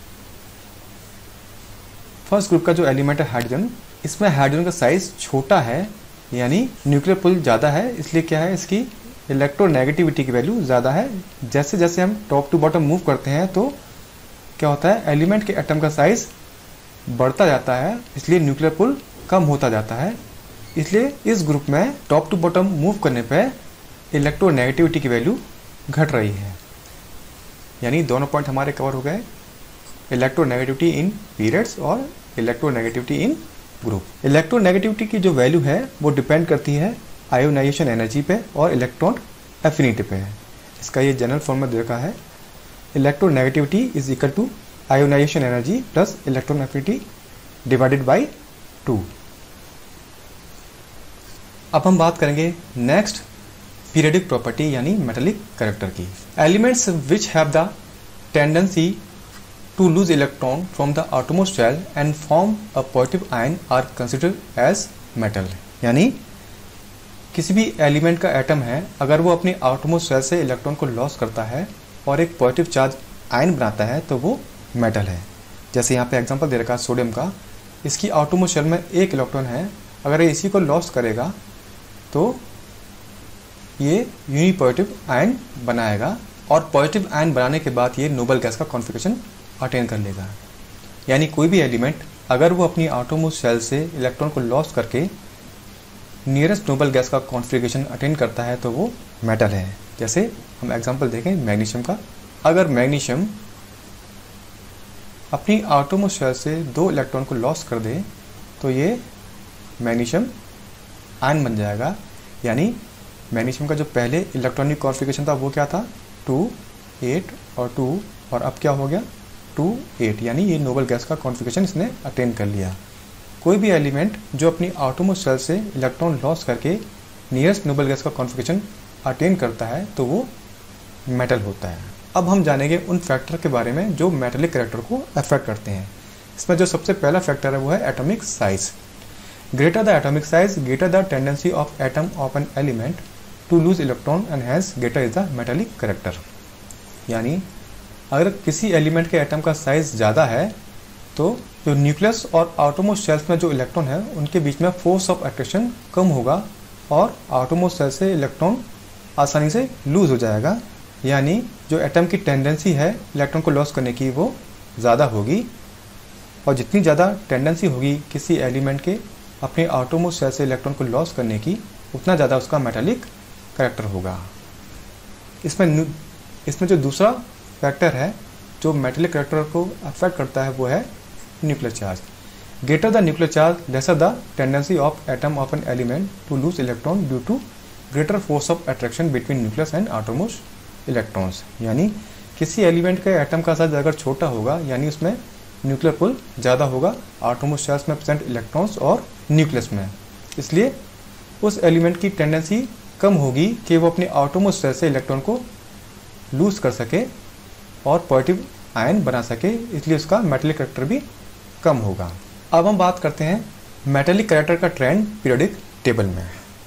फर्स्ट ग्रुप का जो एलिमेंट है हाइड्रोजन, इसमें हाइड्रोजन का साइज छोटा है यानी न्यूक्लियर पुल ज़्यादा है, इसलिए क्या है इसकी इलेक्ट्रोनेगेटिविटी की वैल्यू ज़्यादा है। जैसे जैसे हम टॉप टू बॉटम मूव करते हैं तो क्या होता है, एलिमेंट के एटम का साइज बढ़ता जाता है, इसलिए न्यूक्लियर पुल कम होता जाता है। इसलिए इस ग्रुप में टॉप टू बॉटम मूव करने पर इलेक्ट्रोनेगेटिविटी की वैल्यू घट रही है। यानी दोनों पॉइंट हमारे कवर हो गए, इलेक्ट्रोनेगेटिविटी इन पीरियड्स और इलेक्ट्रोनेगेटिविटी इन ग्रुप। इलेक्ट्रोनेगेटिविटी की जो वैल्यू है वो डिपेंड करती है आयोनाइजेशन एनर्जी पे और इलेक्ट्रॉन एफिनिटी पे। इसका ये जनरल फॉर्म में देखा है, electronegativity is equal to ionisation energy plus electron affinity divided by two. अब हम बात करेंगे नेक्स्ट पीरियडिक प्रॉपर्टी यानी मेटालिक कैरेक्टर की। Elements which have the tendency to lose electron from the outermost shell and form a positive ion are considered as metal। यानी किसी भी element का एटम है, अगर वो अपनी आउटरमोस्ट शेल से इलेक्ट्रॉन को लॉस करता है और एक पॉजिटिव चार्ज आयन बनाता है तो वो मेटल है। जैसे यहाँ पे एग्जांपल दे रखा है सोडियम का, इसकी आउटरमोस्ट शेल में एक इलेक्ट्रॉन है, अगर ये इसी को लॉस करेगा तो ये यूनी पॉजिटिव आयन बनाएगा और पॉजिटिव आयन बनाने के बाद ये नोबल गैस का कॉन्फिगरेशन अटेन कर लेगा। यानी कोई भी एलिमेंट अगर वो अपनी आउटरमोस्ट शेल से इलेक्ट्रॉन को लॉस करके नियरेस्ट नोबल गैस का कॉन्फिगरेशन अटेन करता है तो वो मेटल है। जैसे हम एग्जांपल देखें मैग्नीशियम का, अगर मैग्नीशियम अपनी आउटरमोस्ट शेल से दो इलेक्ट्रॉन को लॉस कर दे तो ये मैग्नीशियम आयन बन जाएगा। यानी मैग्नीशियम का जो पहले इलेक्ट्रॉनिक कॉन्फिगरेशन था वो क्या था, टू एट और टू, और अब क्या हो गया टू एट, यानी ये नोबल गैस का कॉन्फिगरेशन इसने अटेन कर लिया। कोई भी एलिमेंट जो अपनी आउटरमोस्ट शेल से इलेक्ट्रॉन लॉस करके नियरेस्ट नोबल गैस का कॉन्फिगरेशन अटेन करता है तो वो मेटल होता है। अब हम जानेंगे उन फैक्टर के बारे में जो मेटेलिक कैरेक्टर को अफेक्ट करते हैं। इसमें जो सबसे पहला फैक्टर है वो है atomic size. Greater the atomic size greater the tendency of atom of an element to lose electron and hence greater is the metallic character. यानी अगर किसी एलिमेंट के एटम का साइज ज़्यादा है तो जो न्यूक्लियस और आउटरमोस्ट शेल्स में जो इलेक्ट्रॉन है उनके बीच में फोर्स ऑफ अट्रैक्शन कम होगा और आउटरमोस्ट शेल से इलेक्ट्रॉन आसानी से लूज हो जाएगा। यानी जो एटम की टेंडेंसी है इलेक्ट्रॉन को लॉस करने की वो ज़्यादा होगी, और जितनी ज़्यादा टेंडेंसी होगी किसी एलिमेंट के अपने आउटरमोस्ट शेल से इलेक्ट्रॉन को लॉस करने की, उतना ज़्यादा उसका मेटालिक कैरेक्टर होगा। इसमें इसमें जो दूसरा फैक्टर है जो मेटेलिक कैरेक्टर को अफेक्ट करता है वो है nuclear charge. Greater the nuclear charge lesser the tendency of atom of an element to lose electron due to greater force of attraction between nucleus and outermost electrons. यानी किसी element के atom का size अगर छोटा होगा यानी उसमें nuclear pull ज़्यादा होगा आउटरमोस्ट शेल्स में प्रेजेंट इलेक्ट्रॉन्स और न्यूक्लियस में, इसलिए उस एलिमेंट की टेंडेंसी कम होगी कि वो अपने आउटरमोस्ट शेल से इलेक्ट्रॉन को लूज कर सके और पॉजिटिव आयन बना सके, इसलिए उसका मेटेलिक कैरेक्टर भी कम होगा। अब हम बात करते हैं मेटेलिक कैरेक्टर का ट्रेंड पीरियोडिक टेबल में।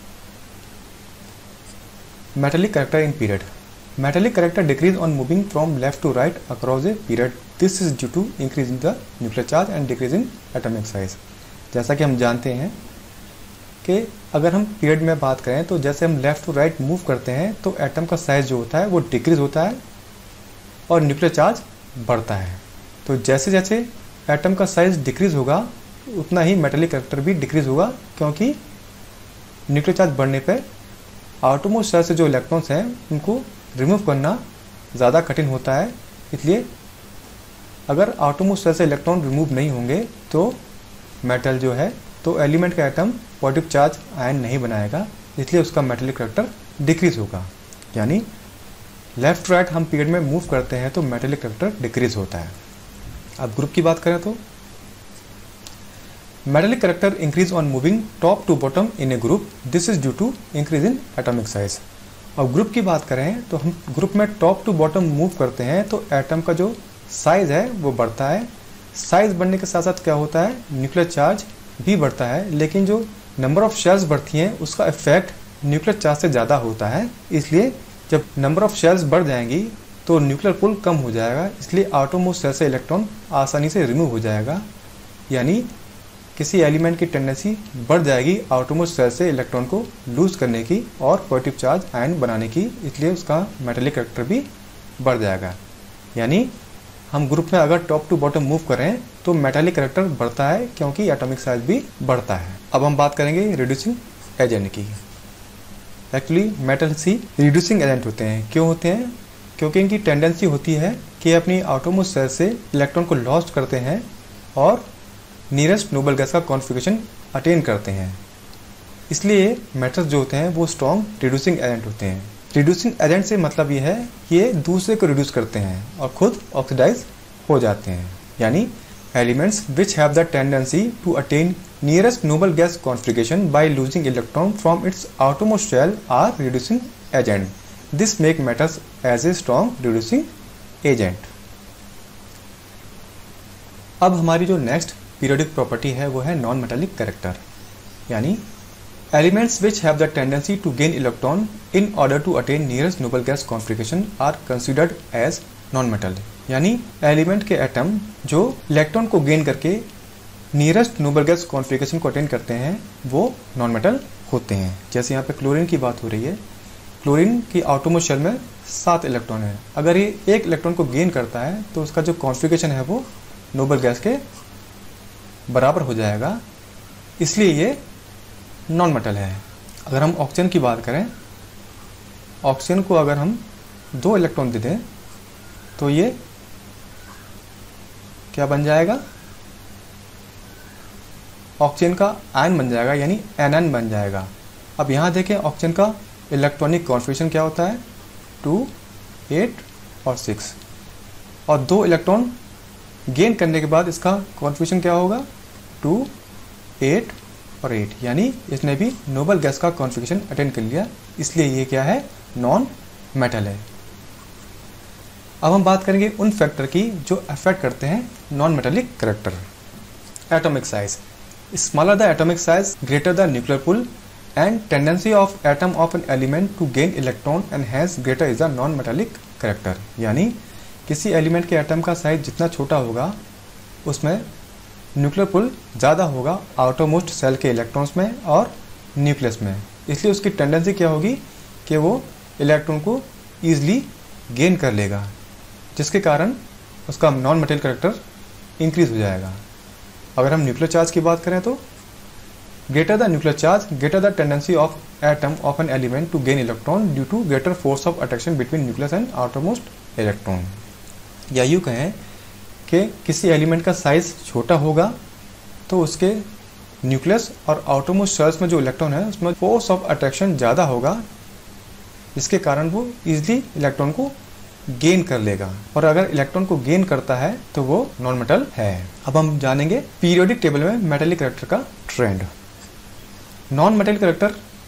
Metallic character in period. Metallic character decrease on moving from left to right across a period. This is due to increase in the nuclear charge and decrease in atomic size. जैसा कि हम जानते हैं कि अगर हम period में बात करें तो जैसे हम लेफ्ट टू राइट मूव करते हैं तो एटम का साइज जो होता है वो डिक्रीज होता है और न्यूक्लियर चार्ज बढ़ता है। तो जैसे जैसे एटम का साइज डिक्रीज होगा उतना ही मेटेलिक कैरेक्टर भी डिक्रीज होगा, क्योंकि न्यूक्लियर चार्ज बढ़ने पर आउटरमोस्ट शेल से जो इलेक्ट्रॉन्स हैं उनको रिमूव करना ज़्यादा कठिन होता है। इसलिए अगर आउटरमोस्ट शेल से इलेक्ट्रॉन रिमूव नहीं होंगे तो मेटल जो है तो एलिमेंट का एटम पॉजिटिव चार्ज आयन नहीं बनाएगा, इसलिए उसका मेटेलिक कैरेक्टर डिक्रीज होगा। यानी लेफ्ट राइट हम पीरियड में मूव करते हैं तो मेटेलिक कैरेक्टर डिक्रीज होता है। अब ग्रुप की बात करें तो metallic character increase on moving top to bottom in a group. This is due to increase in atomic size. अब ग्रुप की बात करें तो हम ग्रुप में टॉप टू बॉटम मूव करते हैं तो एटम का जो साइज है वो बढ़ता है। साइज बढ़ने के साथ साथ क्या होता है, न्यूक्लियर चार्ज भी बढ़ता है, लेकिन जो नंबर ऑफ शेल्स बढ़ती हैं उसका इफेक्ट न्यूक्लियर चार्ज से ज़्यादा होता है। इसलिए जब नंबर ऑफ शेल्स बढ़ जाएंगी तो न्यूक्लियर पुल कम हो जाएगा, इसलिए आउटरमोस्ट शेल से इलेक्ट्रॉन आसानी से रिमूव हो जाएगा। यानी किसी एलिमेंट की टेंडेंसी बढ़ जाएगी आउटरमोस्ट शेल से इलेक्ट्रॉन को लूज करने की और पॉजिटिव चार्ज आयन बनाने की, इसलिए उसका मेटेलिक कैरेक्टर भी बढ़ जाएगा। यानी हम ग्रुप में अगर टॉप टू बॉटम मूव करें तो मेटेलिक कैरेक्टर बढ़ता है क्योंकि एटॉमिक साइज भी बढ़ता है। अब हम बात करेंगे रिड्यूसिंग एजेंट की। एक्चुअली मेटल ही रिड्यूसिंग एजेंट होते हैं। क्यों होते हैं? क्योंकि इनकी टेंडेंसी होती है कि अपनी आउटरमोस्ट शेल से इलेक्ट्रॉन को लॉस्ट करते हैं और नियरेस्ट नोबल गैस का कॉन्फिगरेशन अटेन करते हैं। इसलिए मेटल्स जो होते हैं वो स्ट्रॉन्ग रिड्यूसिंग एजेंट होते हैं। रिड्यूसिंग एजेंट से मतलब ये है कि ये दूसरे को रिड्यूस करते हैं और खुद ऑक्सीडाइज हो जाते हैं। यानी elements which have the tendency to attain nearest noble gas configuration by losing electron from its outermost shell are reducing agent. This make metals as a strong reducing agent. अब हमारी जो नेक्स्ट पीरियोडिक प्रॉपर्टी है वो है non metallic character. यानी elements which have the tendency to gain electron in order to attain nearest noble gas configuration are considered as non-metal। यानी element के atom जो इलेक्ट्रॉन को गेन करके नियरेस्ट नोबल गैस कॉन्फिगरेशन को attain करते हैं वो नॉन मेटल होते हैं। जैसे यहाँ पे क्लोरीन की बात हो रही है, क्लोरीन की आउटरमोस्ट शेल में सात इलेक्ट्रॉन है। अगर ये एक इलेक्ट्रॉन को गेन करता है तो उसका जो कॉन्फिगरेशन है वो नोबल गैस के बराबर हो जाएगा, इसलिए ये नॉन मेटल है। अगर हम ऑक्सीजन की बात करें, ऑक्सीजन को अगर हम दो इलेक्ट्रॉन दे दें तो ये क्या बन जाएगा, ऑक्सीजन का आयन बन जाएगा, यानी एन एन बन जाएगा। अब यहाँ देखें ऑक्सीजन का इलेक्ट्रॉनिक कॉन्फिगरेशन क्या होता है, टू, एट और सिक्स, और दो इलेक्ट्रॉन गेन करने के बाद इसका कॉन्फिगरेशन क्या होगा, टू, एट और एट, यानी इसने भी नोबल गैस का कॉन्फिगरेशन अटेंड कर लिया, इसलिए ये क्या है, नॉन मेटल है। अब हम बात करेंगे उन फैक्टर की जो अफेक्ट करते हैं non metallic character. Atomic size, smaller the atomic size greater the nuclear pull and tendency of atom of an element to gain electron and hence greater is the non metallic character. यानी किसी element के atom का size जितना छोटा होगा उसमें nuclear pull ज़्यादा होगा आउटरमोस्ट सेल के इलेक्ट्रॉन्स में और न्यूक्लियस में, इसलिए उसकी टेंडेंसी क्या होगी कि वो इलेक्ट्रॉन को ईजिली गेन कर लेगा, जिसके कारण उसका नॉन मेटेरियल कैरेक्टर इंक्रीज हो जाएगा। अगर हम न्यूक्लियर चार्ज की बात करें तो greater the nuclear charge greater the tendency of atom of an element to gain electron due to greater force of attraction between nucleus and outermost electron. या यूँ कहें कि किसी एलिमेंट का साइज छोटा होगा तो उसके न्यूक्लियस और आउटरमोस्ट शेल्स में जो इलेक्ट्रॉन है उसमें फोर्स ऑफ अट्रैक्शन ज़्यादा होगा, जिसके कारण वो इजीली इलेक्ट्रॉन को गेन कर लेगा, और अगर इलेक्ट्रॉन को गेन करता है तो वो नॉन मेटल है। अब हम जानेंगे पीरियोडिक टेबल में मेटेलिक कैरेक्टर का trend. Non metallic character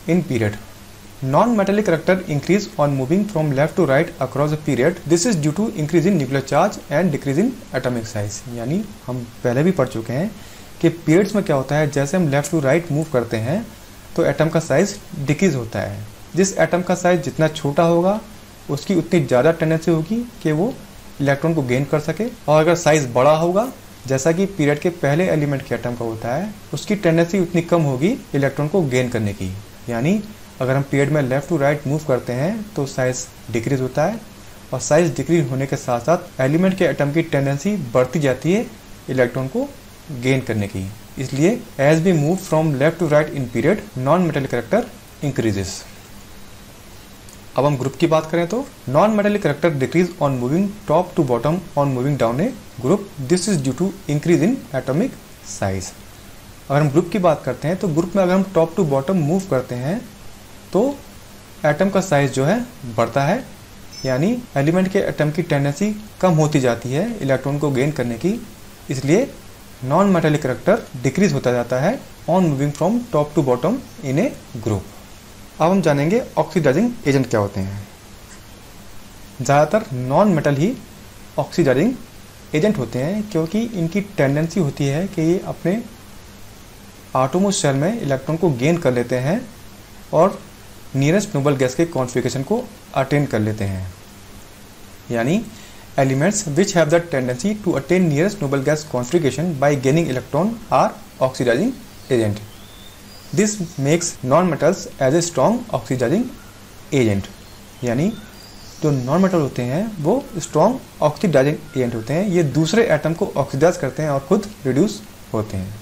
in period. Non-metallic character increase on moving from left to right across a period. This is due to increase in nuclear charge and decrease in atomic size. यानी हम पहले भी पढ़ चुके हैं कि periods में क्या होता है, जैसे हम लेफ्ट टू राइट मूव करते हैं तो एटम का साइज डिक्रीज होता है। जिस एटम का साइज जितना छोटा होगा उसकी उतनी ज़्यादा टेंडेंसी होगी कि वो इलेक्ट्रॉन को गेन कर सके, और अगर साइज बड़ा होगा जैसा कि पीरियड के पहले एलिमेंट के एटम का होता है, उसकी टेंडेंसी उतनी कम होगी इलेक्ट्रॉन को गेन करने की। यानी अगर हम पीरियड में लेफ्ट टू राइट मूव करते हैं तो साइज डिक्रीज होता है, और साइज डिक्रीज होने के साथ साथ एलिमेंट के एटम की टेंडेंसी बढ़ती जाती है इलेक्ट्रॉन को गेन करने की। इसलिए as we move from left to right in period, non metallic character increases. अब हम ग्रुप की बात करें तो non metallic character decrease on moving top to bottom on moving down a group. This is due to increase in atomic size. अगर हम group की बात करते हैं तो ग्रुप में अगर हम टॉप टू बॉटम मूव करते हैं तो एटम का साइज जो है बढ़ता है, यानी एलिमेंट के एटम की टेंडेंसी कम होती जाती है इलेक्ट्रॉन को गेन करने की। इसलिए नॉन मेटलिक कैरेक्टर डिक्रीज होता जाता है on moving from top to bottom in a group. अब हम जानेंगे ऑक्सीडाइजिंग एजेंट क्या होते हैं। ज़्यादातर नॉन मेटल ही ऑक्सीडाइजिंग एजेंट होते हैं, क्योंकि इनकी टेंडेंसी होती है कि ये अपने आटोमोस शेल में इलेक्ट्रॉन को गेन कर लेते हैं और नियरेस्ट नोबल गैस के कॉन्फ़िगरेशन को अटेन कर लेते हैं। यानी elements which have the tendency to attain nearest noble gas configuration by gaining electron are oxidising agent. This makes non metals as a strong oxidising agent. यानी जो non metal होते हैं वो स्ट्रॉन्ग ऑक्सीडाइजिंग एजेंट होते हैं। ये दूसरे atom को ऑक्सीडाइज करते हैं और खुद रिड्यूस होते हैं।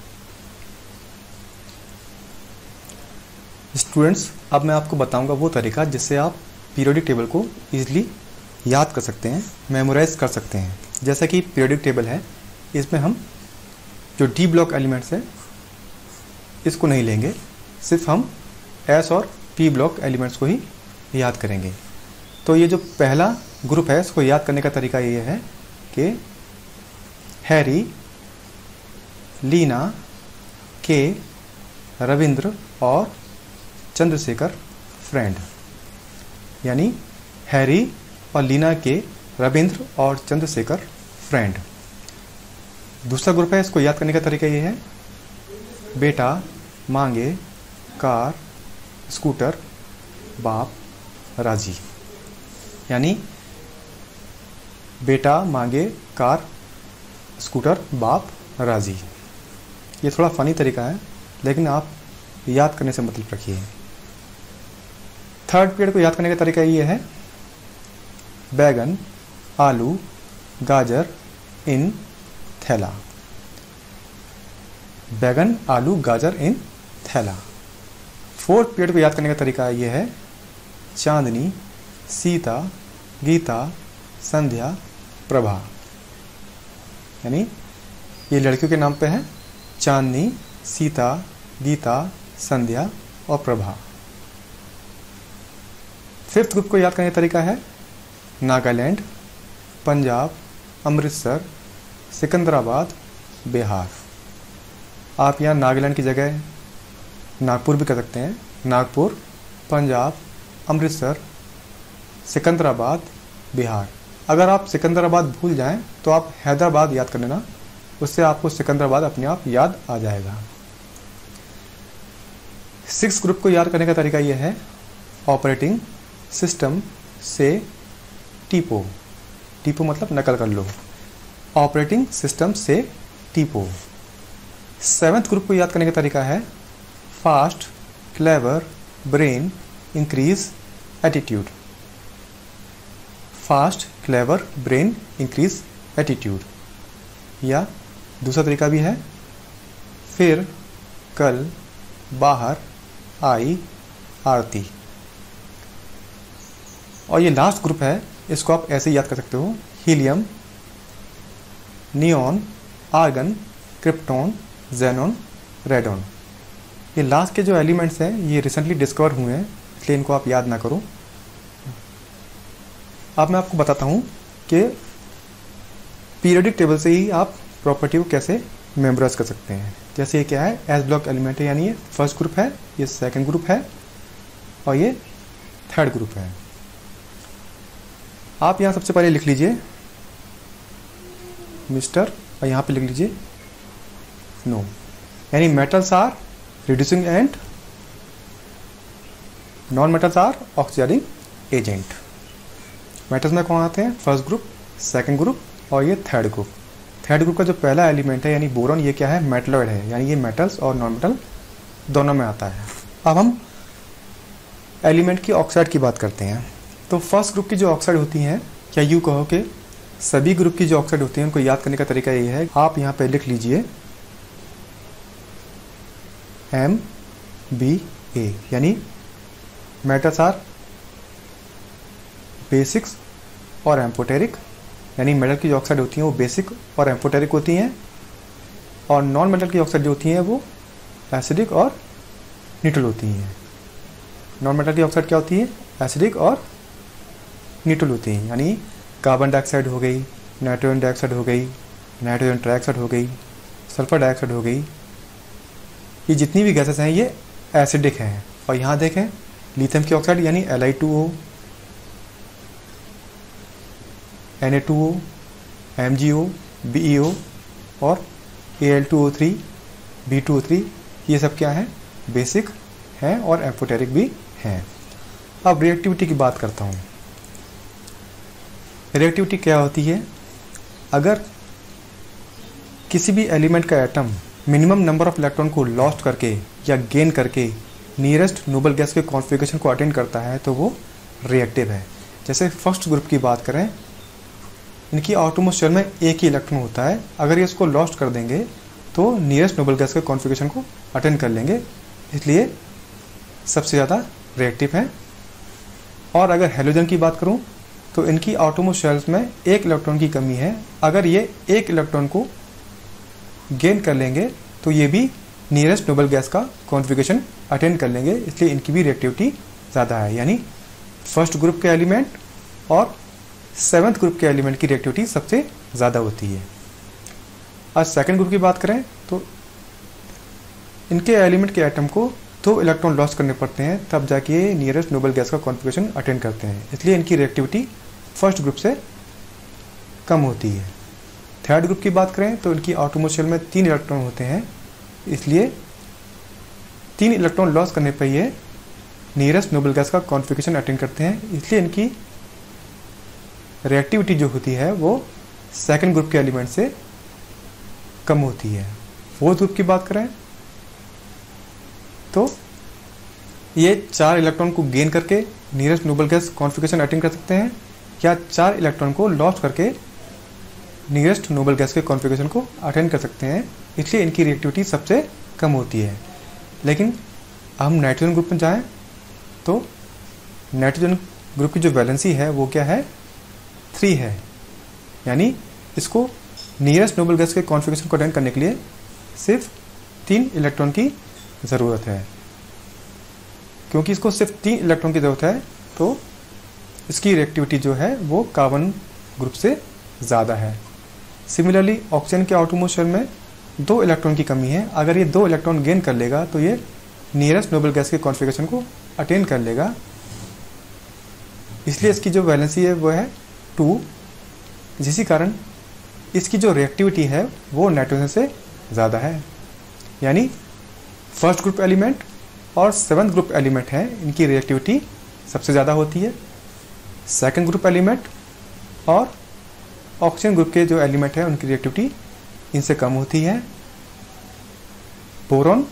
स्टूडेंट्स, अब मैं आपको बताऊंगा वो तरीका जिससे आप पीरियोडिक टेबल को ईजिली याद कर सकते हैं, मेमोराइज कर सकते हैं। जैसा कि पीरियोडिक टेबल है, इसमें हम जो डी ब्लॉक एलिमेंट्स हैं इसको नहीं लेंगे, सिर्फ हम एस और पी ब्लॉक एलिमेंट्स को ही याद करेंगे। तो ये जो पहला ग्रुप है इसको याद करने का तरीका ये है कि हैरी, लीना, के, रविंद्र और चंद्रशेखर फ्रेंड। यानी हैरी और लीना के, रविंद्र और चंद्रशेखर फ्रेंड। दूसरा ग्रुप है, इसको याद करने का तरीका ये है बेटा, मांगे, कार, स्कूटर, बाप, राजी। यानी बेटा, मांगे, कार, स्कूटर, बाप, राजी। ये थोड़ा फनी तरीका है लेकिन आप याद करने से मतलब रखिए। थर्ड पीरियड को याद करने का तरीका ये है बैगन, आलू, गाजर इन थैला। बैगन, आलू, गाजर इन थैला। फोर्थ पीरियड को याद करने का तरीका ये है चांदनी, सीता, गीता, संध्या, प्रभा। यानी ये लड़कियों के नाम पे है, चांदनी, सीता, गीता, संध्या और प्रभा। फिफ्थ ग्रुप को याद करने का तरीका है नागालैंड, पंजाब, अमृतसर, सिकंदराबाद, बिहार। आप यहाँ नागालैंड की जगह नागपुर भी कर सकते हैं। नागपुर, पंजाब, अमृतसर, सिकंदराबाद, बिहार। अगर आप सिकंदराबाद भूल जाएं तो आप हैदराबाद याद कर लेना, उससे आपको सिकंदराबाद अपने आप याद आ जाएगा। सिक्स ग्रुप को याद करने का तरीका यह है ऑपरेटिंग सिस्टम से टीपो। टीपो मतलब नकल कर लो, ऑपरेटिंग सिस्टम से टीपो। सेवेंथ ग्रुप को याद करने का तरीका है fast, clever, brain, increase, attitude. Fast, clever, brain, increase, attitude. या दूसरा तरीका भी है फिर, कल, बाहर, आई, आरती। और ये लास्ट ग्रुप है, इसको आप ऐसे याद कर सकते हो helium, neon, argon, krypton, xenon, radon. ये लास्ट के जो एलिमेंट्स हैं ये रिसेंटली डिस्कवर हुए हैं, इसलिए इनको आप याद ना करो। अब मैं आपको बताता हूँ कि पीरियोडिक टेबल से ही आप प्रॉपर्टी को कैसे मेमोराइज कर सकते हैं। जैसे ये क्या है, एस ब्लॉक एलिमेंट है, यानी ये फर्स्ट ग्रुप है, ये सेकंड ग्रुप है, और ये थर्ड ग्रुप है। आप यहाँ सबसे पहले लिख लीजिए मिस्टर और यहाँ पे लिख लीजिए नो, यानी metals are reducing and non metals are oxidising agent. Metals में कौन आते हैं? फर्स्ट ग्रुप, सेकंड ग्रुप और ये थर्ड ग्रुप। थर्ड ग्रुप का जो पहला एलिमेंट है यानी बोरॉन, ये क्या है? मेटलॉइड है, यानी ये मेटल्स और नॉन मेटल दोनों में आता है। अब हम एलिमेंट की ऑक्साइड की बात करते हैं। तो फर्स्ट ग्रुप की जो ऑक्साइड होती हैं, क्या यूँ कहो कि सभी ग्रुप की जो ऑक्साइड होती हैं उनको याद करने का तरीका ये है, आप यहाँ पे लिख लीजिए एम बी ए, यानी मेटल्स आर बेसिक्स और एम्फोटेरिक, यानी मेटल की जो ऑक्साइड होती हैं वो बेसिक और एम्फोटेरिक होती हैं, और नॉन मेटल की ऑक्साइड जो होती हैं वो एसिडिक और न्यूट्रल होती हैं। नॉन मेटल की ऑक्साइड क्या होती है? एसिडिक और न्यूट्रल होती हैं, यानी कार्बन डाइऑक्साइड हो गई, नाइट्रोजन डाइऑक्साइड हो गई, नाइट्रोजन ट्राइऑक्साइड हो गई, सल्फर डाइऑक्साइड हो गई, ये जितनी भी गैसेस हैं ये एसिडिक हैं। और यहाँ देखें लिथियम की ऑक्साइड यानी L I two O, N A two O, M G O, B E O और A L two O three, B two O three, ये सब क्या है? बेसिक हैं और एम्फोटेरिक भी हैं। अब रिएक्टिविटी की बात करता हूँ। रिएक्टिविटी क्या होती है? अगर किसी भी एलिमेंट का atom minimum number of electron को लॉस्ट करके या गेन करके नियरेस्ट नोबल गैस के कॉन्फ़िगरेशन को अटेंड करता है तो वो रिएक्टिव है। जैसे फर्स्ट ग्रुप की बात करें, इनकी आउटरमोस्ट शेल में एक ही इलेक्ट्रॉन होता है, अगर ये इसको लॉस्ट कर देंगे तो नियरेस्ट नोबल गैस के कॉन्फ़िगरेशन को अटेंड कर लेंगे, इसलिए सबसे ज़्यादा रिएक्टिव हैं। और अगर हैलोजन की बात करूं तो इनकी आउटरमोस्ट शेल्स में एक इलेक्ट्रॉन की कमी है, अगर ये एक इलेक्ट्रॉन को गेन कर लेंगे तो ये भी नियरेस्ट नोबल गैस का कॉन्फ़िगरेशन अटेंड कर लेंगे, इसलिए इनकी भी रिएक्टिविटी ज़्यादा है। यानी फर्स्ट ग्रुप के एलिमेंट और सेवन्थ ग्रुप के एलिमेंट की रिएक्टिविटी सबसे ज़्यादा होती है। आज सेकंड ग्रुप की बात करें तो इनके एलिमेंट के एटम को दो इलेक्ट्रॉन लॉस करने पड़ते हैं, तब जाके ये नियरेस्ट नोबल गैस का कॉन्फ़िगरेशन अटेंड करते हैं, इसलिए इनकी रिएक्टिविटी फर्स्ट ग्रुप से कम होती है। थर्ड ग्रुप की बात करें तो इनकी आउटरमोस्ट शेल में तीन इलेक्ट्रॉन होते हैं, इसलिए तीन इलेक्ट्रॉन लॉस करने पर ये नियरेस्ट नोबल गैस का कॉन्फ़िगरेशन अटेंड करते हैं, इसलिए इनकी रिएक्टिविटी जो होती है वो सेकंड ग्रुप के एलिमेंट से कम होती है। फोर्थ ग्रुप की बात करें तो ये चार इलेक्ट्रॉन को गेन करके nearest noble gas configuration attend कर सकते हैं, या चार इलेक्ट्रॉन को लॉस करके नियरेस्ट नोबल गैस के कॉन्फ़िगरेशन को अटेंड कर सकते हैं, इसलिए इनकी रिएक्टिविटी सबसे कम होती है। लेकिन हम नाइट्रोजन ग्रुप में जाएं तो नाइट्रोजन ग्रुप की जो वैलेंसी है वो क्या है? थ्री है, यानी इसको नियरेस्ट नोबल गैस के कॉन्फ़िगरेशन को अटेंड करने के लिए सिर्फ तीन इलेक्ट्रॉन की ज़रूरत है। क्योंकि इसको सिर्फ तीन इलेक्ट्रॉन की ज़रूरत है तो इसकी रिएक्टिविटी जो है वो कार्बन ग्रुप से ज़्यादा है। सिमिलरली ऑक्सीजन के आउटरमोस्ट शेल में दो इलेक्ट्रॉन की कमी है, अगर ये दो इलेक्ट्रॉन गेन कर लेगा तो ये नियरेस्ट नोबल गैस के कॉन्फ़िगरेशन को अटेंड कर लेगा, इसलिए इसकी जो वैलेंसी है वो है टू, जिसी कारण इसकी जो रिएक्टिविटी है वो नाइट्रोजन से ज़्यादा है। यानी फर्स्ट ग्रुप एलिमेंट और सेवन्थ ग्रुप एलिमेंट हैं, इनकी रिएक्टिविटी सबसे ज़्यादा होती है। सेकंड ग्रुप एलिमेंट और ऑक्सीजन ग्रुप के जो एलिमेंट हैं उनकी रिएक्टिविटी इनसे कम होती है। बोरॉन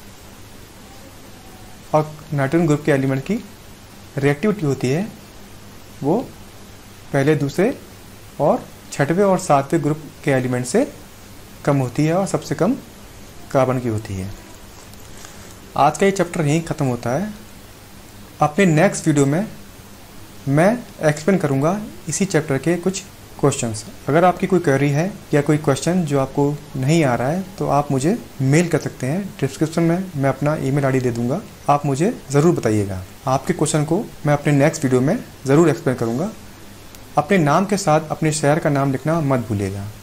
और नाइट्रोजन ग्रुप के एलिमेंट की रिएक्टिविटी होती है वो पहले, दूसरे और छठवें और सातवें ग्रुप के एलिमेंट से कम होती है और सबसे कम कार्बन की होती है। आज का ये चैप्टर यहीं ख़त्म होता है। अपने नेक्स्ट वीडियो में मैं एक्सप्लेन करूँगा इसी चैप्टर के कुछ क्वेश्चंस। अगर आपकी कोई क्वेरी है या कोई क्वेश्चन जो आपको नहीं आ रहा है तो आप मुझे मेल कर सकते हैं, डिस्क्रिप्शन में मैं अपना ईमेल आईडी दे दूँगा, आप मुझे ज़रूर बताइएगा। आपके क्वेश्चन को मैं अपने नेक्स्ट वीडियो में ज़रूर एक्सप्लेन करूँगा। अपने नाम के साथ अपने शहर का नाम लिखना मत भूलिएगा।